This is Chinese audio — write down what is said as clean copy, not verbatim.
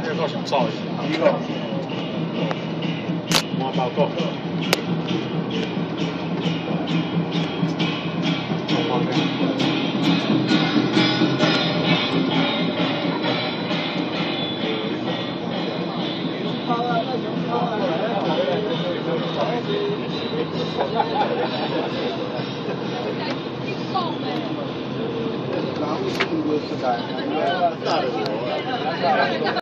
这个想照一下。一个。我报告。大的